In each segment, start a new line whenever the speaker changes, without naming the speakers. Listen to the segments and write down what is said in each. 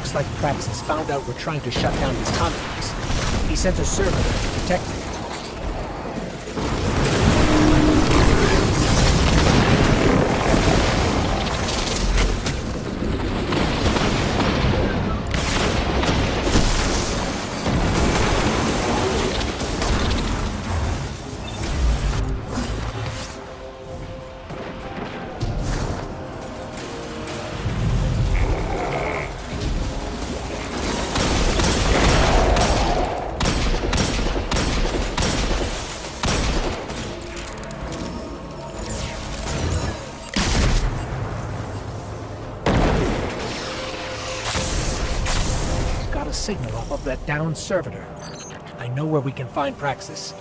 Looks like Praxis found out we're trying to shut down his conflicts. He sent a servant to protect it. Signal off of that downed servitor. I know where we can find Praxis.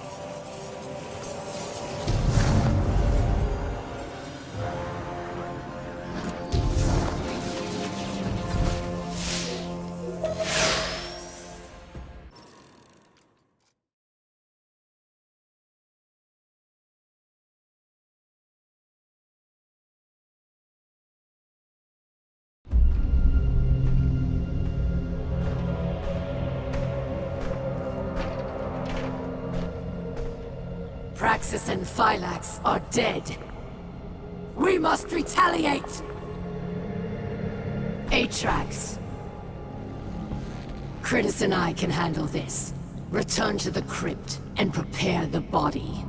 Praxis and Phylax are dead. We must retaliate! Atrax. Critus and I can handle this. Return to the crypt and prepare the body.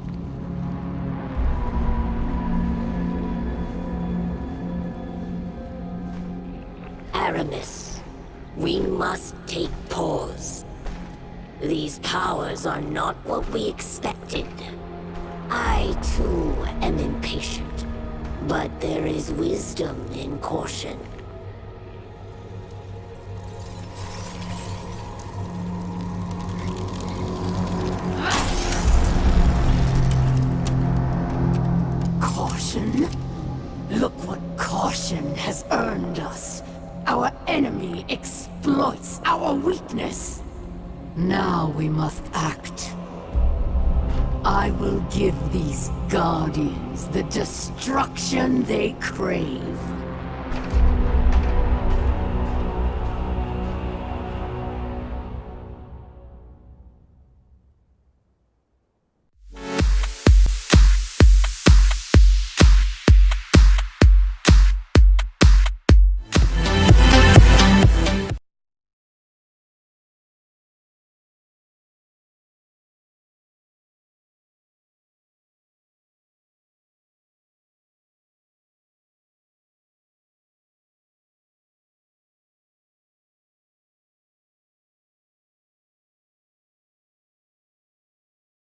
Aramis, we must take pause. These powers are not what we expected. I, too, am impatient. But there is wisdom in caution.
Caution? Look what caution has earned us. Our enemy exploits our weakness. Now we must act. I will give these Guardians the destruction they crave.